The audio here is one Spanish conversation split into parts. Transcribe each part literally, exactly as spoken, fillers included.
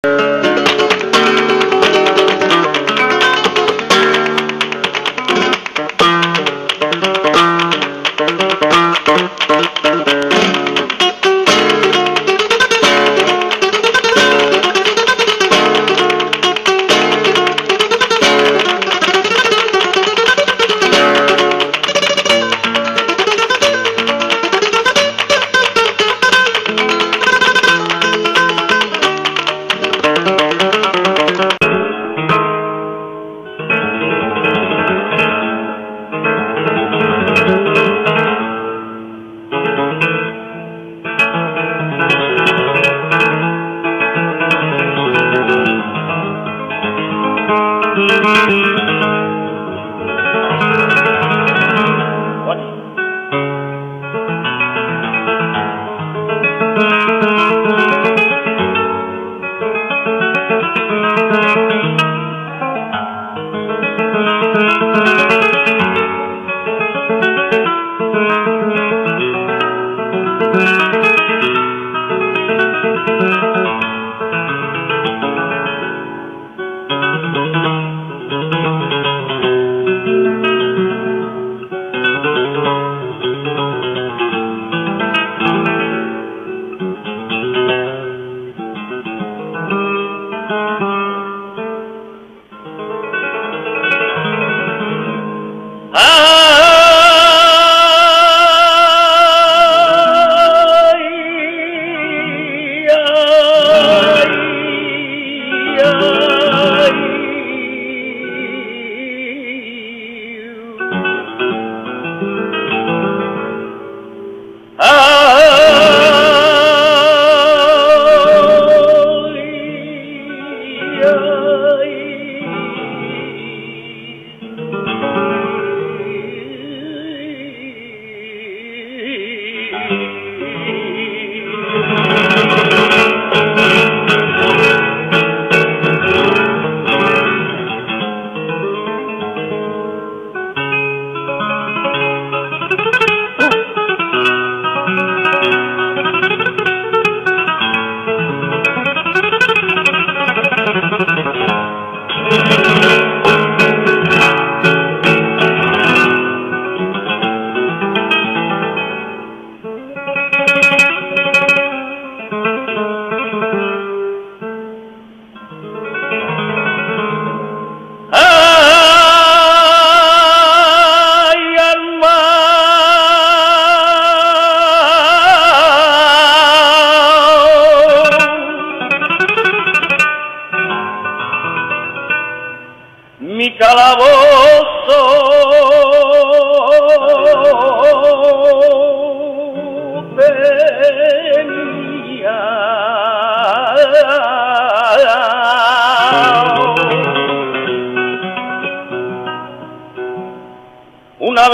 Una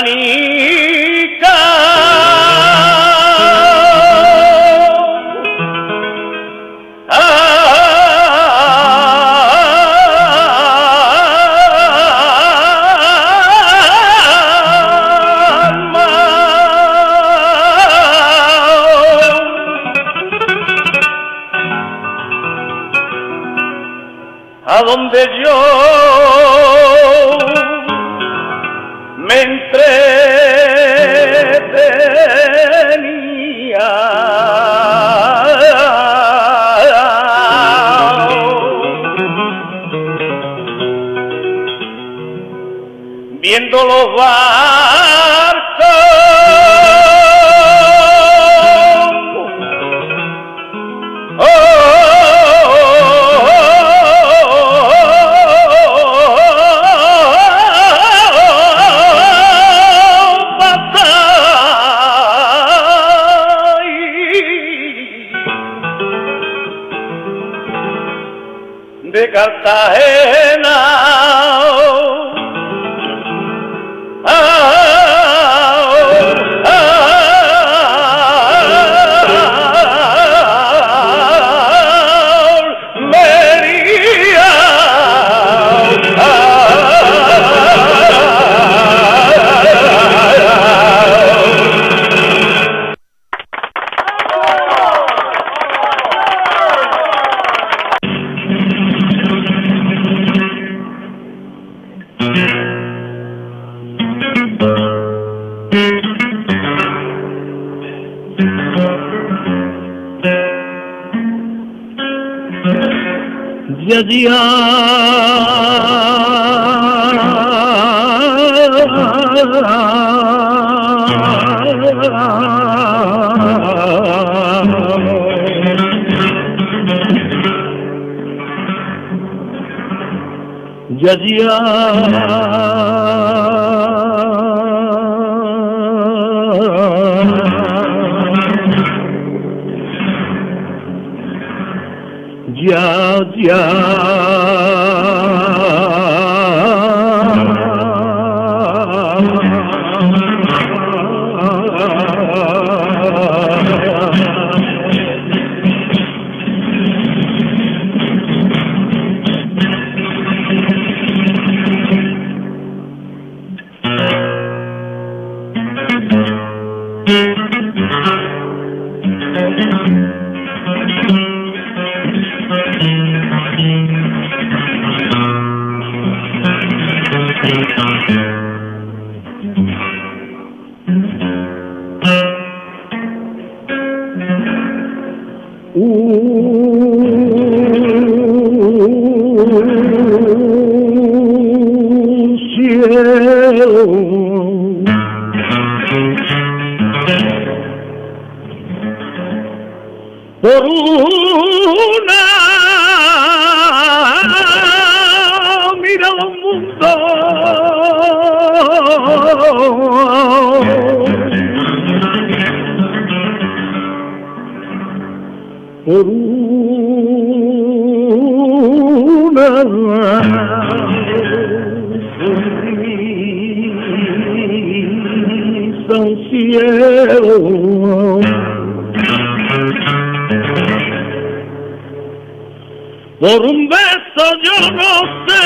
ventanica a donde yo me entretenía, viendo los barcos de Cartagena, ah, ah, Almería, Ya ya ya ya ya por una mirada al mundo por una sonrisa al cielo. Por un beso yo no sé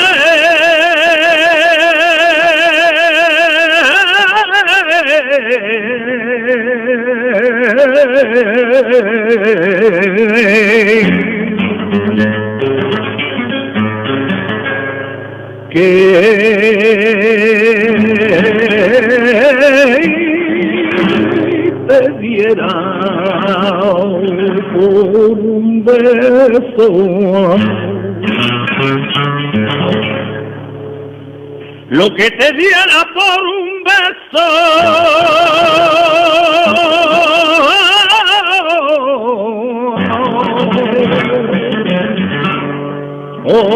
que te diera por un beso lo que te diera por un beso. Oh, oh,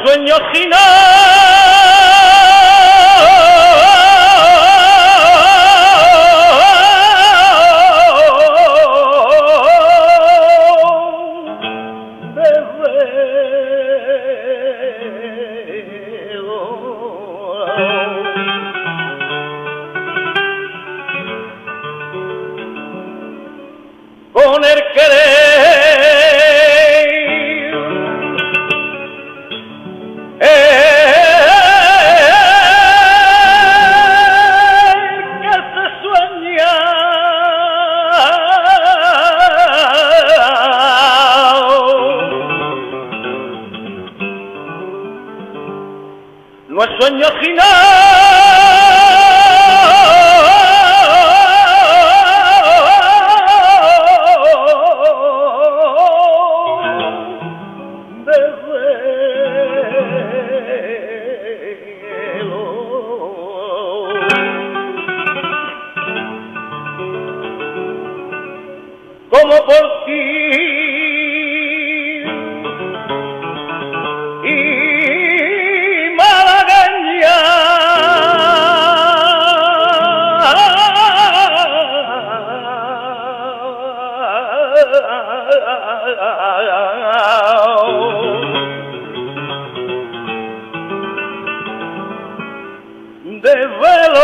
sueño final. Con el querer el que se sueña no es sueño final. Como por ti y malagueña de velo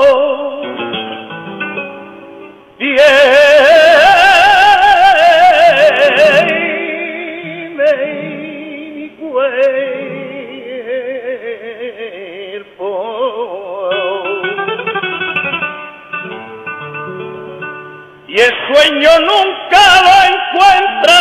y el sueño nunca lo encuentra.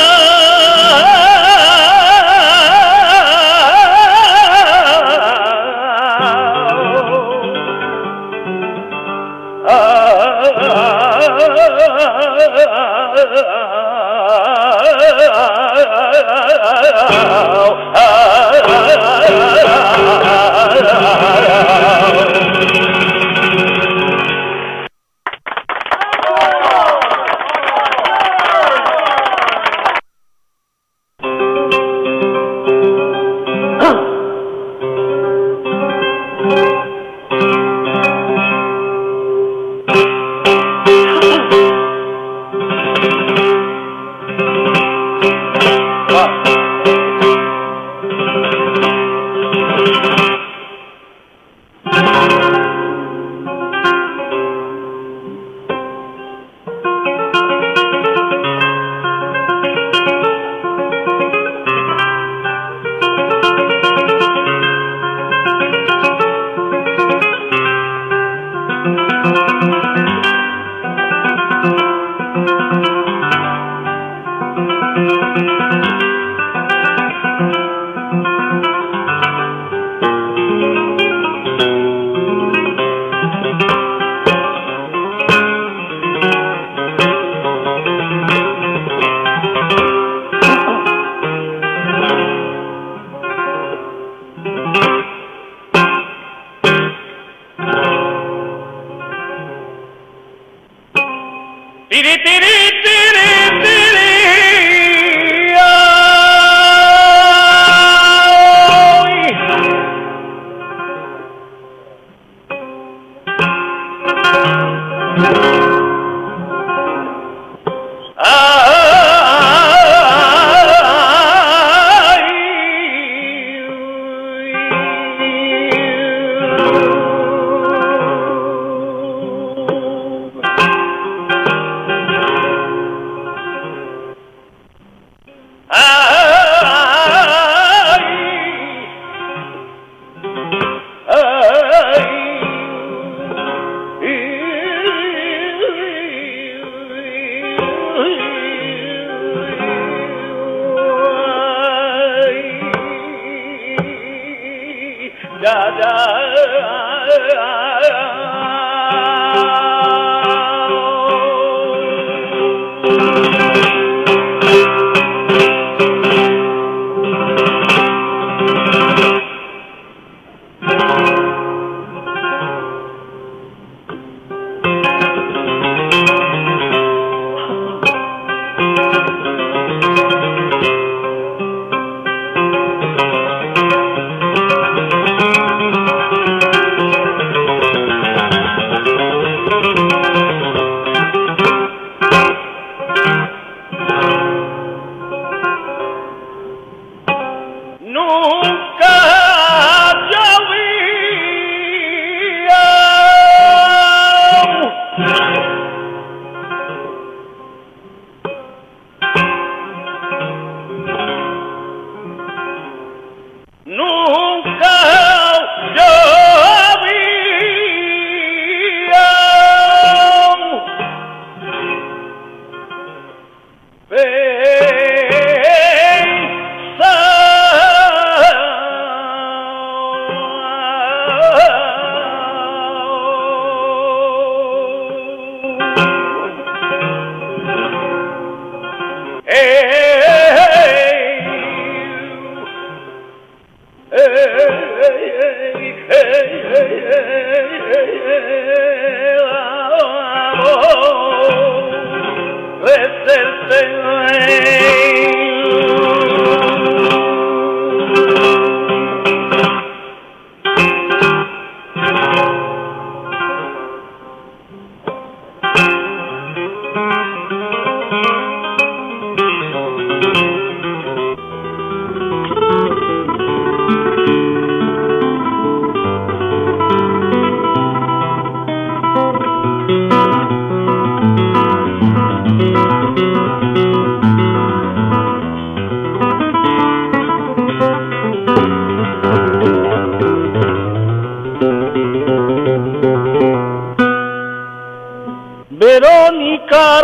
Tiri, tiri, tiri, tiri,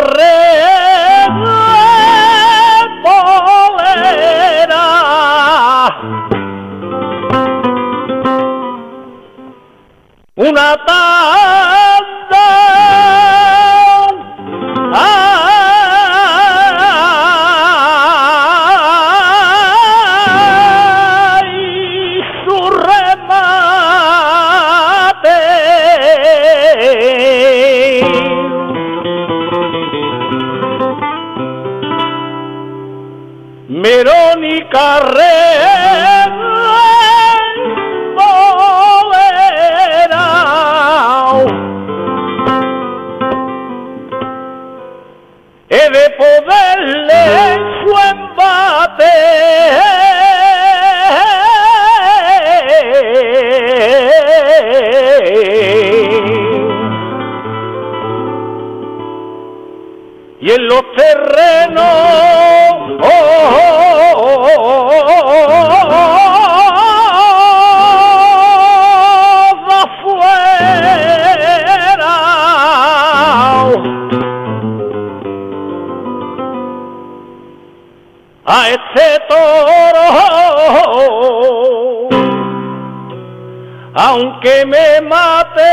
polera, una tarde, ay, su remate, Verónica Bolera, he de poderle su embate y en los terrenos oh, oh, de afuera a este toro, aunque me mate,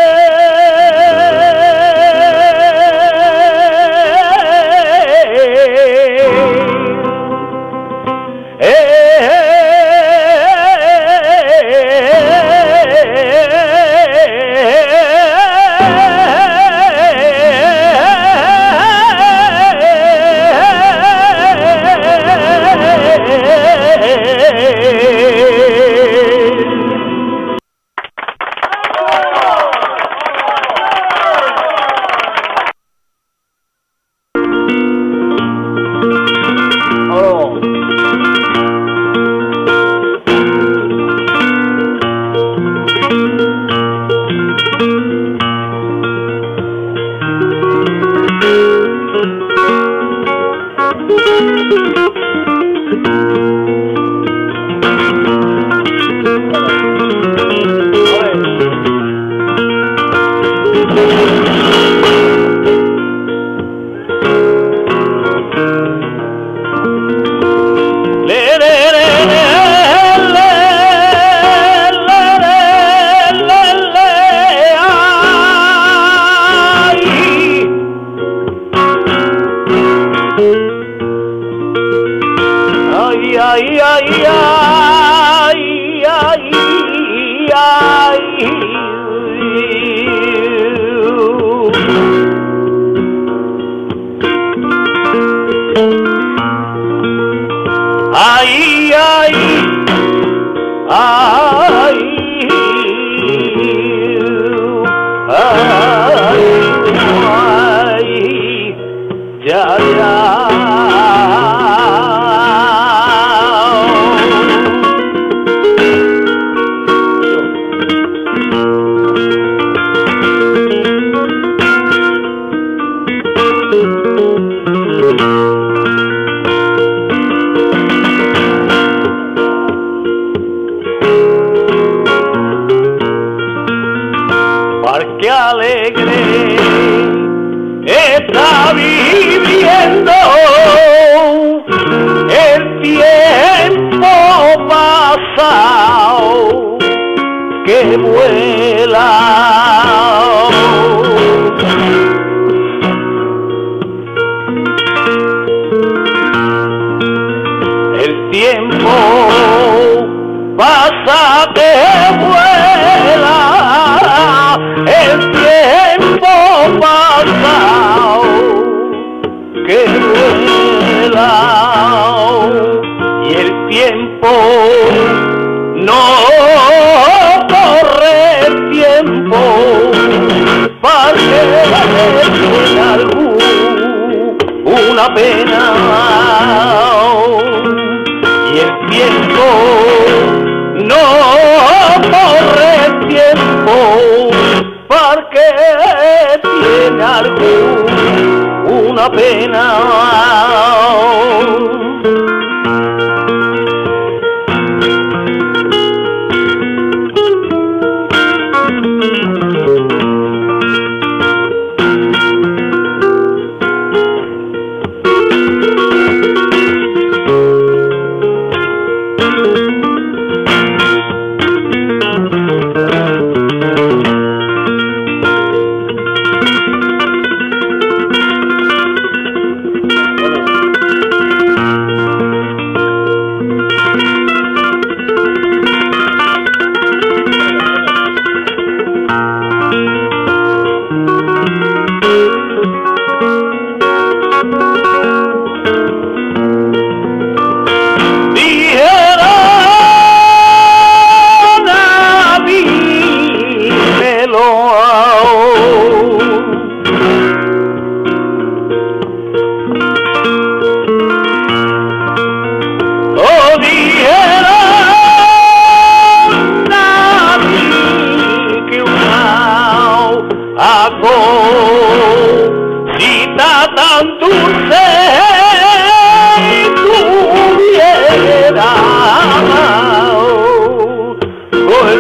ay, ay, ay, ay, ay, ay, ay, ay, ay, ya, ya. Parque alegre está viviendo el tiempo pasado que vuela. El tiempo pasa que vuela, el tiempo pasado que vuela y el tiempo no corre, el tiempo para que tiene algún una pena y el tiempo no corre, el tiempo porque tiene algún una pena.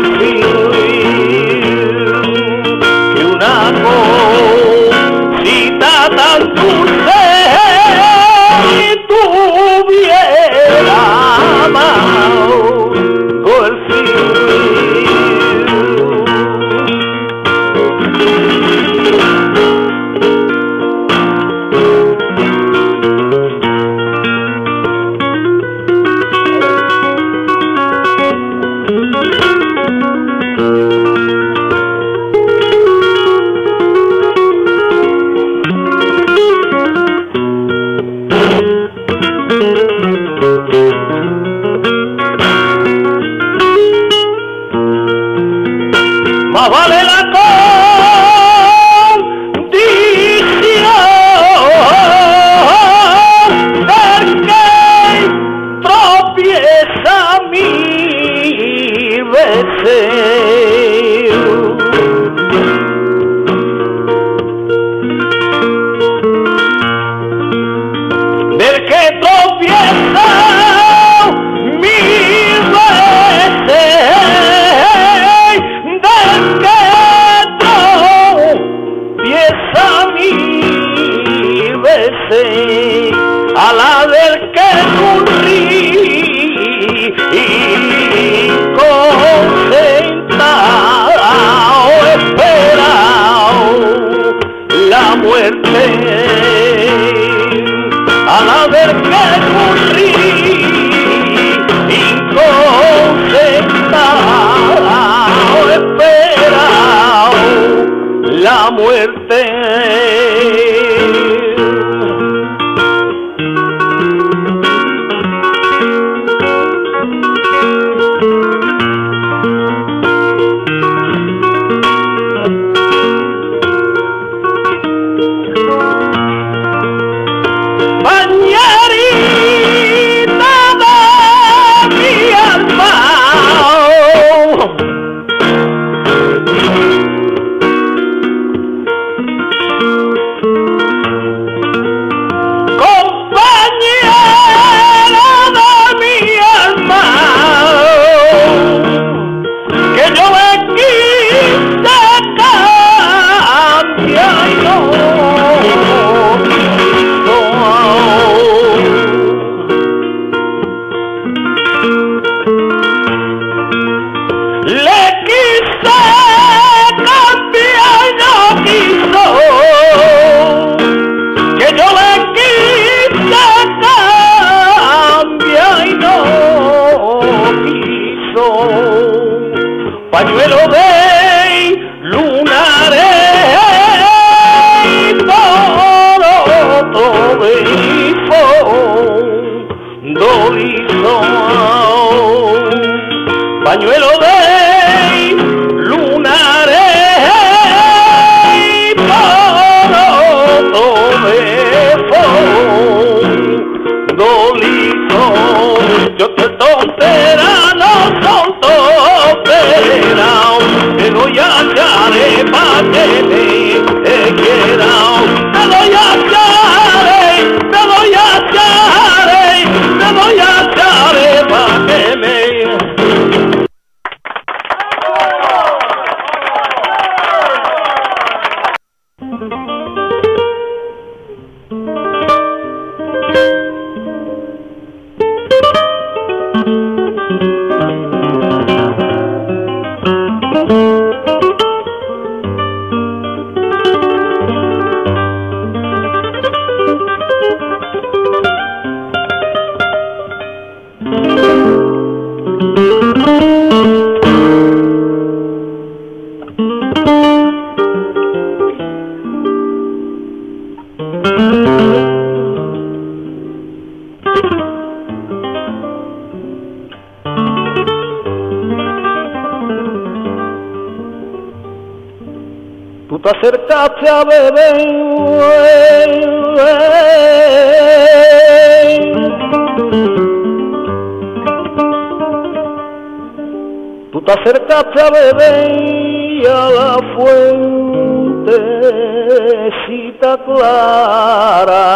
que una cosita tan dulce tuviera amado más vale la condición del que tropieza mil veces. Del que tropieza mil veces. A la del que y concentrado esperado la muerte, a la del que y concentrado esperado la muerte. Pañuelo de lunares, todo todo liso, pañuelo de lunares, todo todo liso. Yo te tontera, no son tontera, te doy a echaré pa' que te quiera, te doy a echaré, te doy a echaré, te doy a echaré pa' que me... Tú te acercaste a beber, tú te acercaste a beber a la fuentecita clara,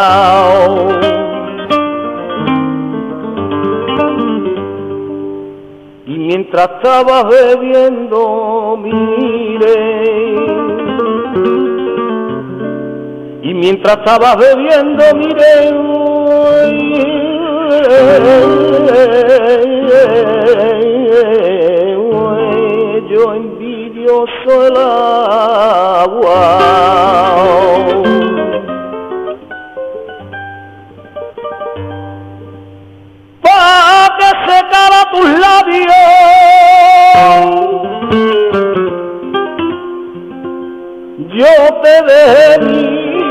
y mientras estabas bebiendo miré, y mientras estabas bebiendo miré, yo envidioso el agua, pa' que secara tus labios, yo te dejé mi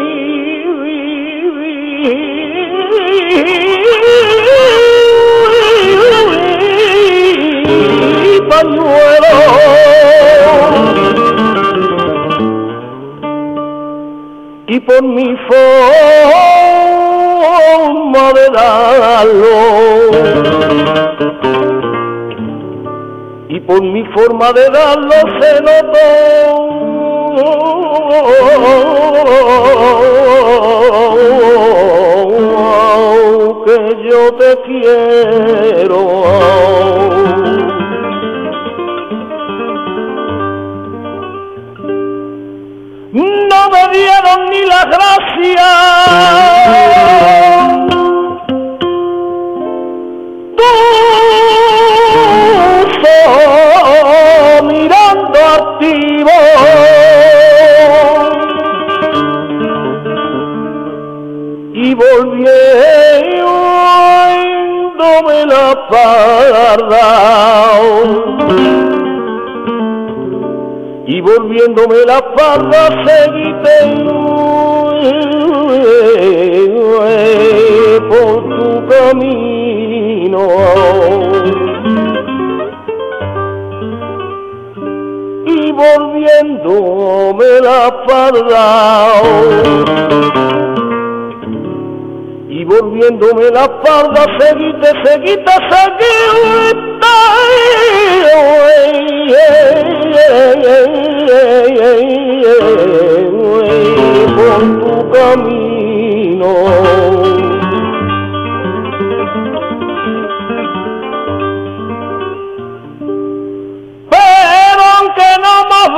pañuelo, y por mi forma de darlo, y por mi forma de darlo se notó que yo te quiero. No me dieron ni la gracia tus ojos mirando activo, y volviéndome la parda, y volviéndome la espalda seguiste por tu camino, y volviéndome la espalda, y volviéndome la espalda seguiste, seguiste, seguiste por tu camino. Pero aunque no me has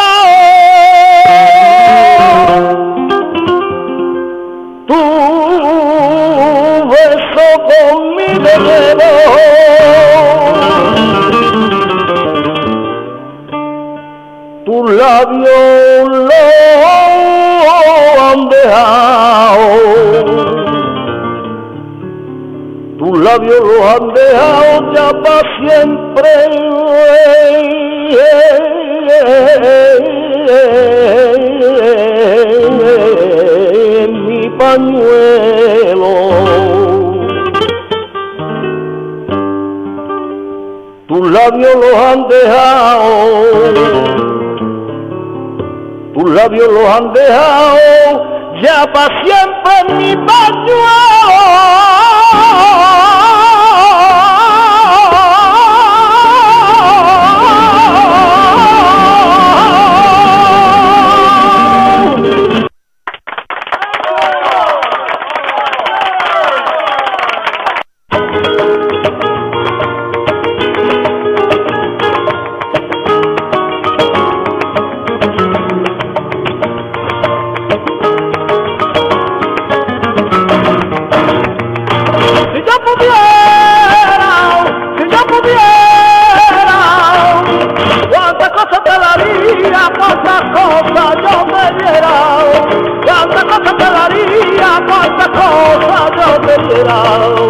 besado, tu beso con mi dedo, tus labios lo han dejado, tus labios los han dejado ya para siempre en mi pañuelo, tus labios los han dejado, tus labios los han dejado ya para siempre en mi pañuelo. Cuántas cosas yo te diera, cuántas cosas te daría, cuántas cosas yo te diera.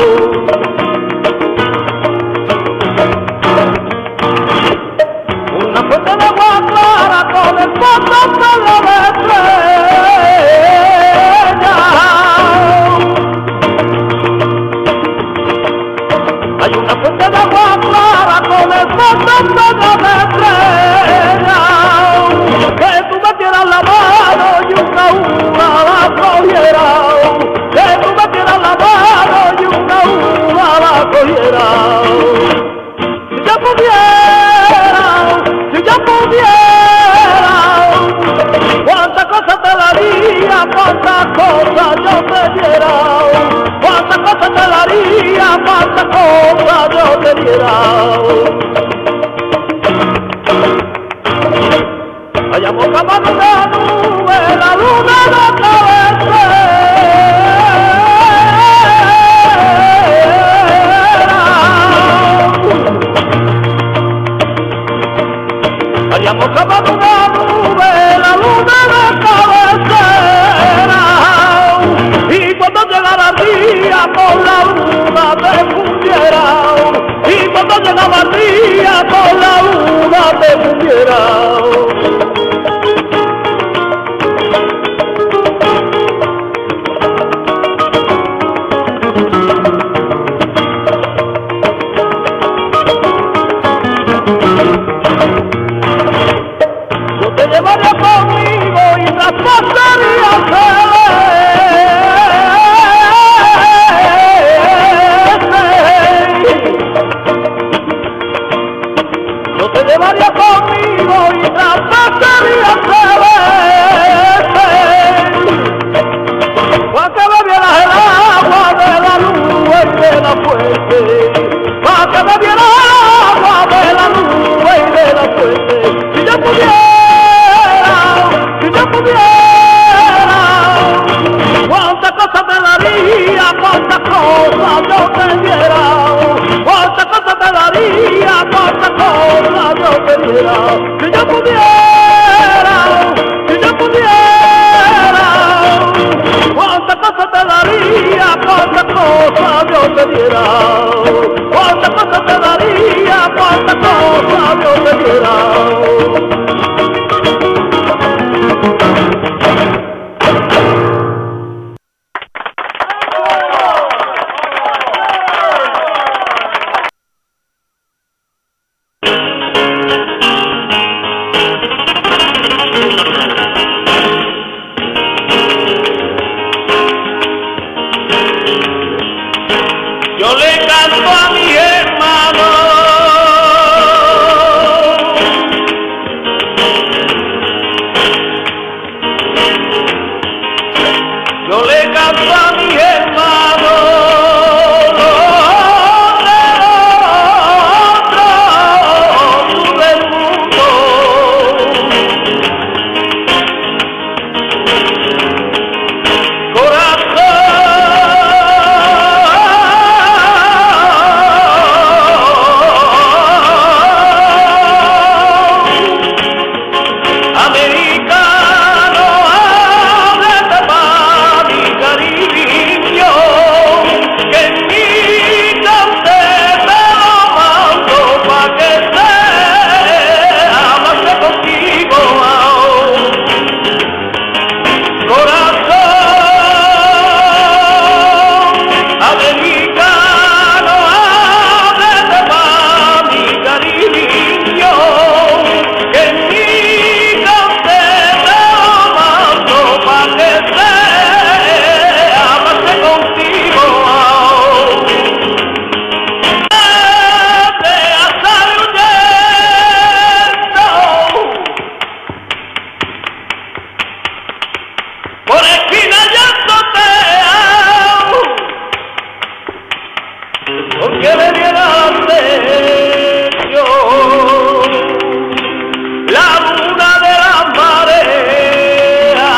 Una fuente de agua clara con el fondo de la estrella. Hay una fuente de agua clara con el fondo de la estrella. Que tú me tienes la mano y una uva la cogiera, que tú me tienes la mano y una uva la cogiera. Si yo pudiera, si yo pudiera, cuántas cosas te daría, cuántas cosas yo te diera, cuántas cosas te daría, cuántas cosas yo te diera. vayamos capaz una nube, la luna no cabecera. Vayamos capaz una nube, la luna no cabecera. Y cuando llegara el día con la luna te fundiera. Y cuando llegaba el día con la luna te fundiera. Yo te llevaría conmigo y traspasaría Yo te llevaría conmigo y traspasaría para que bebieras el agua de la nube y de la fuente, para que bebieras el agua de la nube y de la fuente. Si yo pudiera, si yo pudiera, cuántas cosas te daría, cuántas cosas yo te diera, cuántas cosas te daría, cuántas cosas yo te diera. Si yo pudiera, si yo pudiera, cuántas cosas te daría, cuántas cosas yo te diera, cuántas cosas te daría, cuántas cosas yo te diera. Yo le canto a mi hermano, yo le canto a mi hermano, los otros del mundo. Por esquina llantoteao, porque me vieras yo la luna de la marea.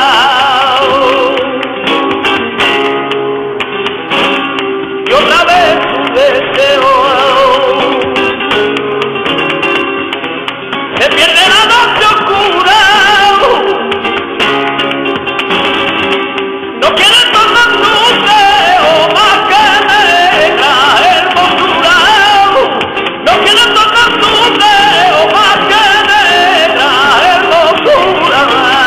Y otra vez tu deseo se pierde la noche oscura. No quieres tornar tu deseo más que negra hermosura. No quieres tornar tu deseo más que negra hermosura.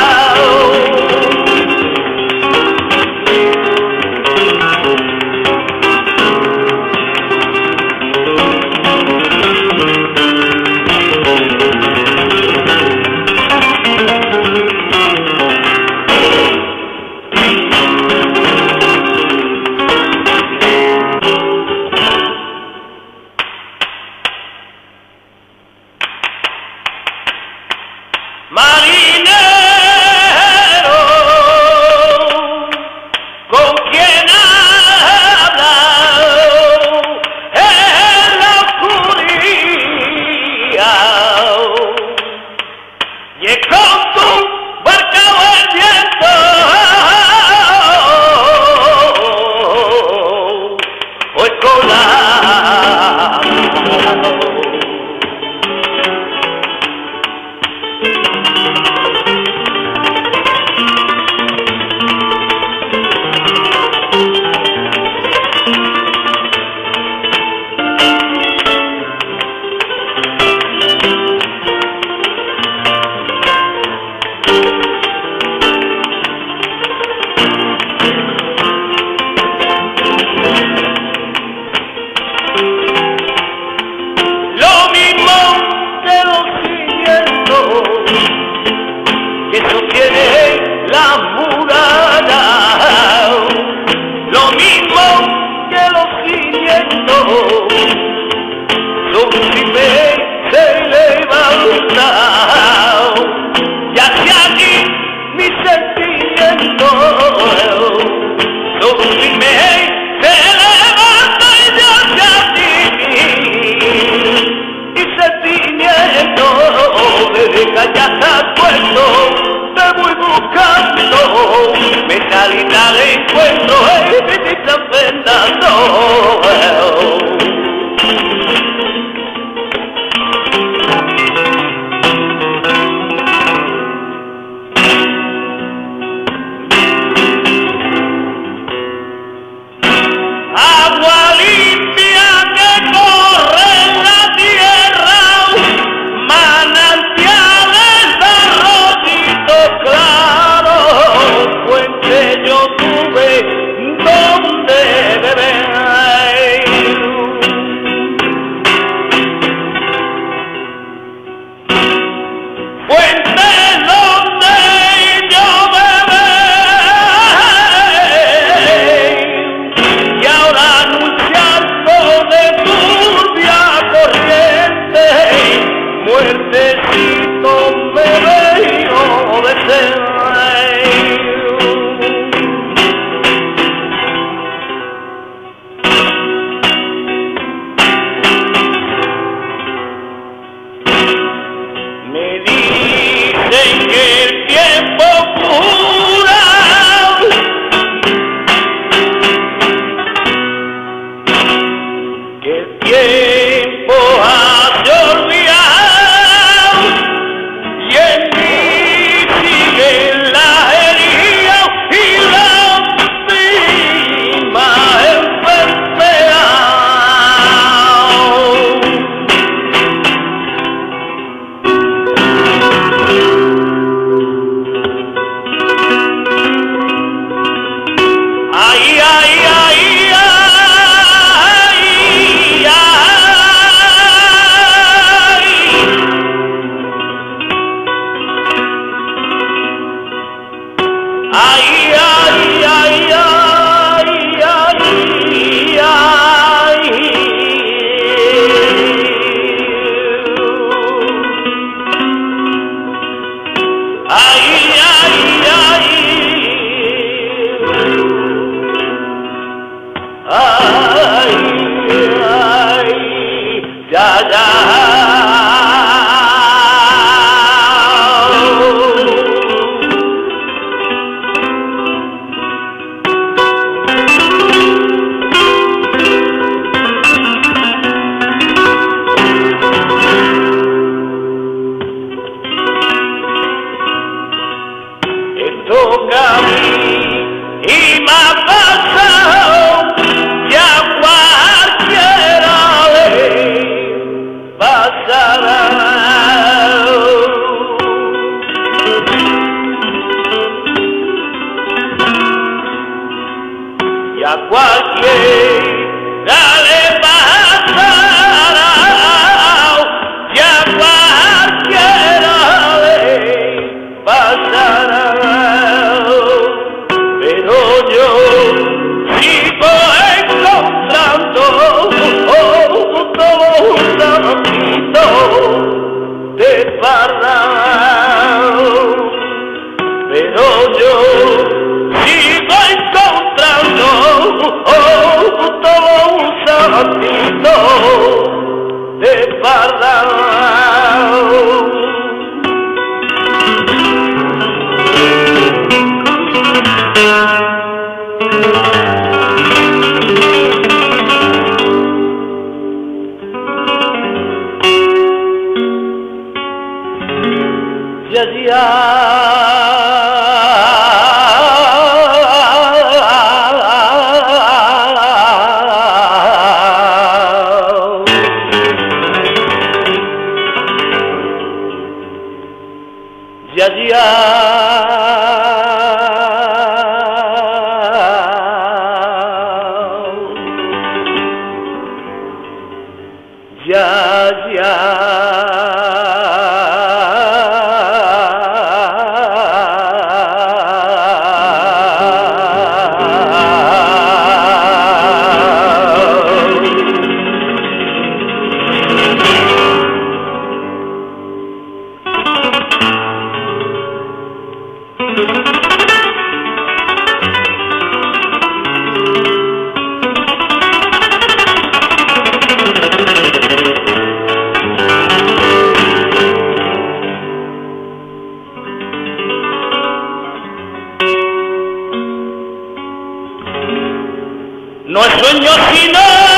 Marinero, ¿con quién hablas en la oscuridad? Y es con tu que sostiene la muralla, lo mismo que los cimientos, sobre un firme se levanta, y hacia aquí mi sentimiento, sobre un firme se levanta y hacia ti, y sentimiento, desde que ya estás puesto, te voy buscando, me salida de encuentro, y me están Fernando. ya, ya. sueño chino.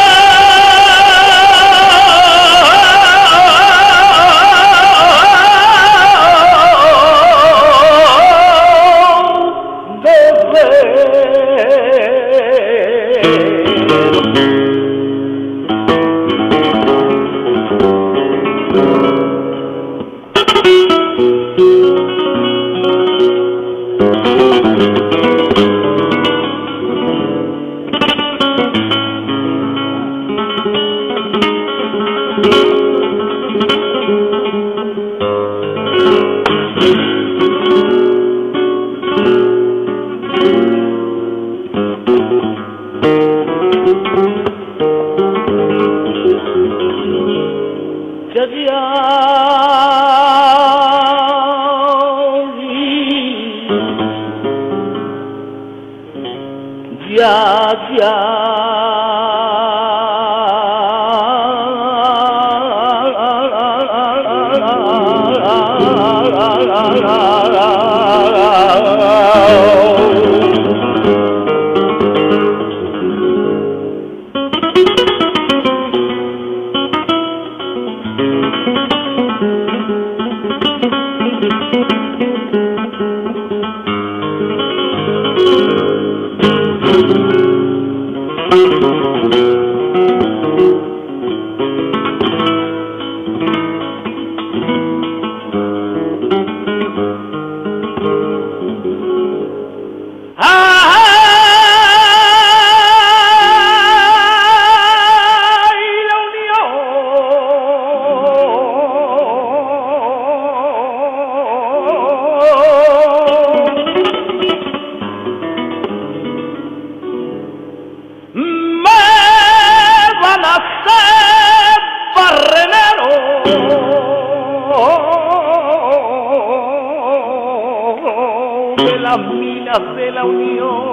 Ya, ya. De las minas de la Unión.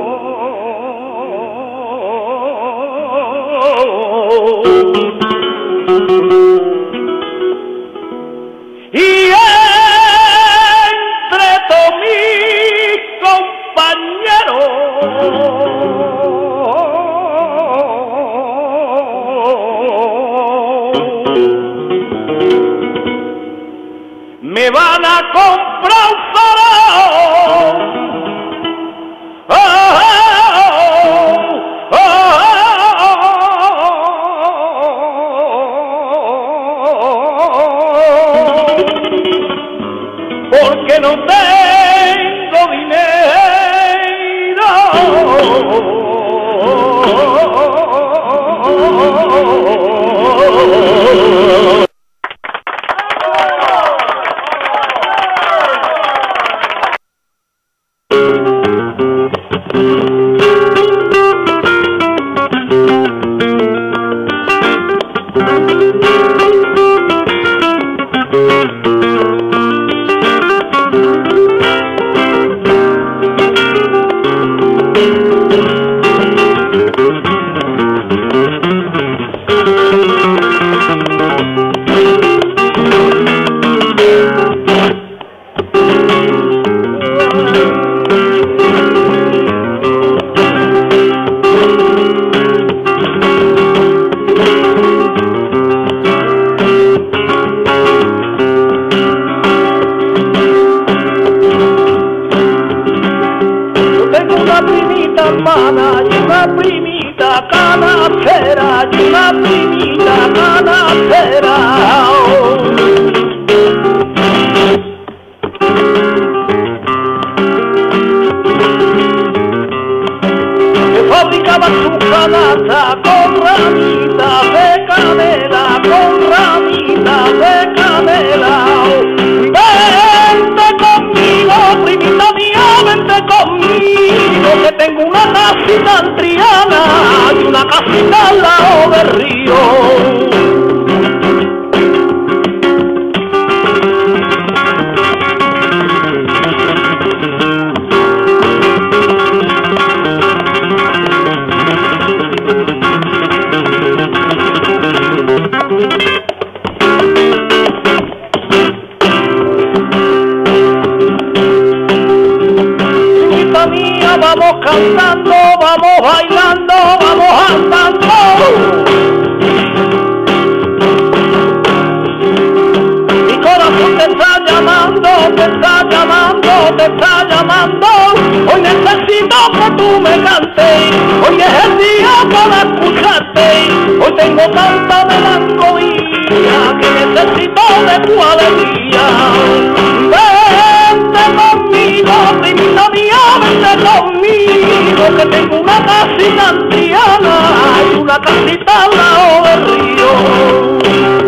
Y entre todos mis compañeros me van a comprar un farol. Oh, oh, oh, porque no tengo dinero. Hermana, y una primita canastera, y una primita canastera. Que fabricaba su canasta con ramitas de canela, con ramitas de canela. Vente conmigo, primita mía, vente conmigo, que tengo una casita en Triana y una casita al lado del río. vamos cantando, vamos bailando, vamos andando. Mi corazón te está llamando, te está llamando, te está llamando. Hoy necesito que tú me cantes, hoy es el día para escucharte. Hoy tengo tanta melancolía que necesito de tu alegría. Vente conmigo, primita mía, vente conmigo, que tengo una casita anciana y una casita al lado del río.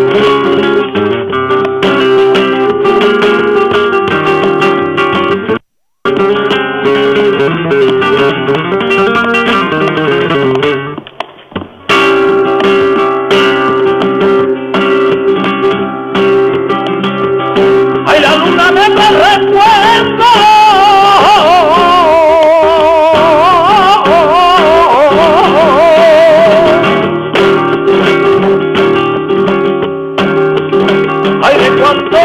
Ay, la luna me recuerda, ay, de cuánto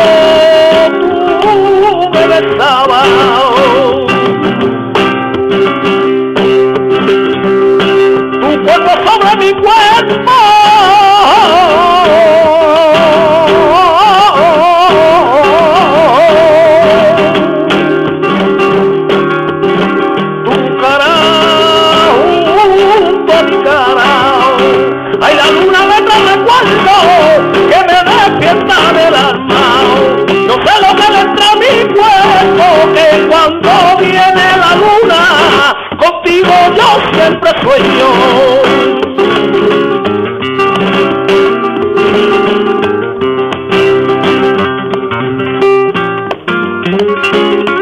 tú me besabas. Tu cuerpo sobre mi cuerpo, tu cara junto a mi cara. Ay, la luna me trae recuerdo que me despierta del alma. No sé lo que le entra a mi cuerpo, que cuando viene la luna contigo yo siempre sueño. Thank you.